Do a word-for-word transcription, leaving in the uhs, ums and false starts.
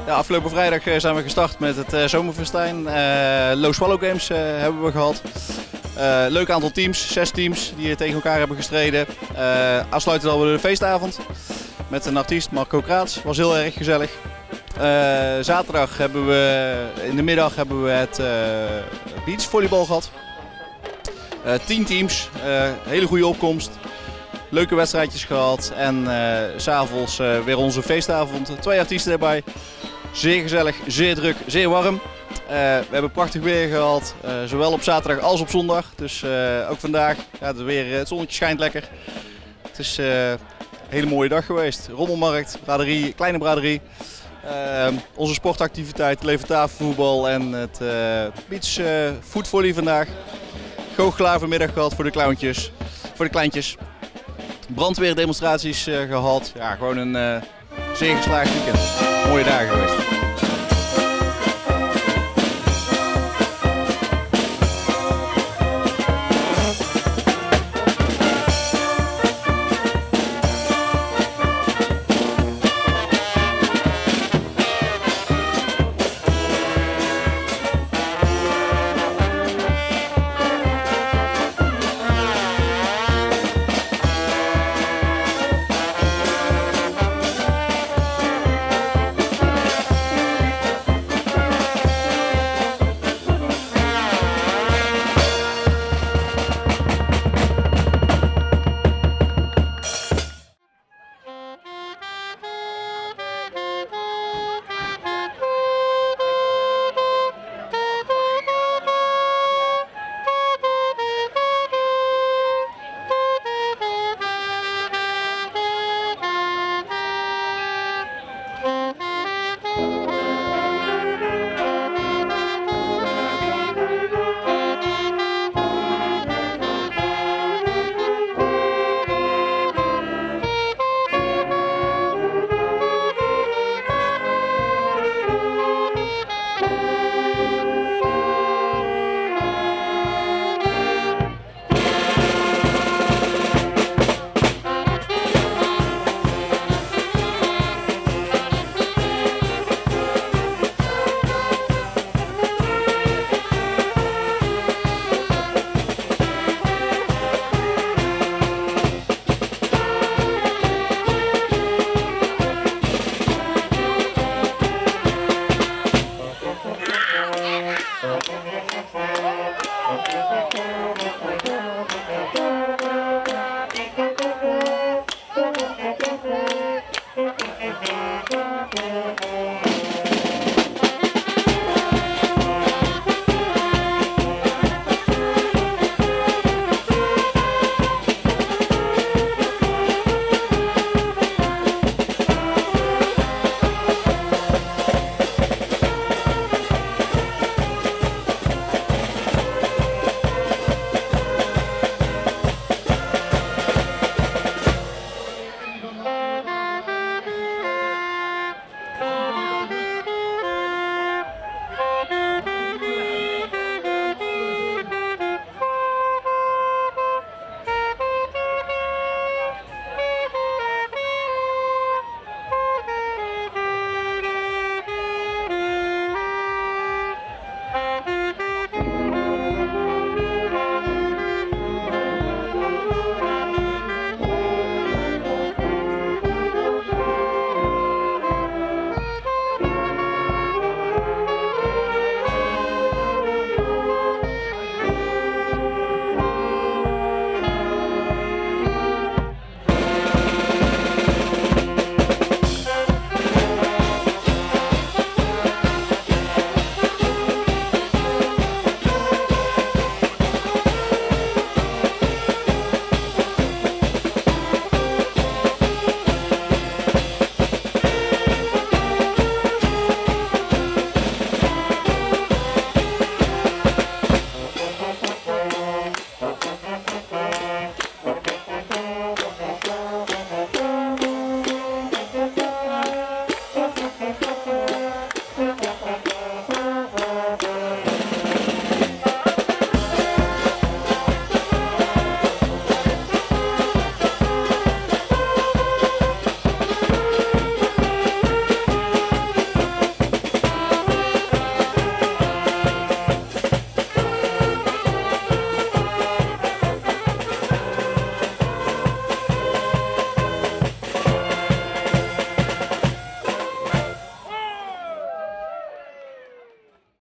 Ja, afgelopen vrijdag zijn we gestart met het uh, zomerfestijn. Uh, Low Swallow Games uh, hebben we gehad. Uh, leuk aantal teams, zes teams die tegen elkaar hebben gestreden. Uh, afsluiten hadden we de feestavond met een artiest, Marco Kraats. Was heel erg gezellig. Uh, zaterdag hebben we, in de middag hebben we het uh, beachvolleybal gehad. Uh, tien teams, uh, hele goede opkomst. Leuke wedstrijdjes gehad en uh, 's avonds uh, weer onze feestavond. Twee artiesten erbij. Zeer gezellig, zeer druk, zeer warm. Uh, we hebben prachtig weer gehad, uh, zowel op zaterdag als op zondag. Dus uh, ook vandaag, ja, het, weer, het zonnetje schijnt lekker. Het is uh, een hele mooie dag geweest. Rommelmarkt, braderie, kleine braderie. Uh, onze sportactiviteit, levertafelvoetbal en het uh, beach uh, voetvolley vandaag. Goochelaar vanmiddag gehad voor de clowntjes, voor de kleintjes. Brandweerdemonstraties uh, gehad. Ja, gewoon een uh, zeer geslaagd weekend. Mooie dagen geweest. Thank you.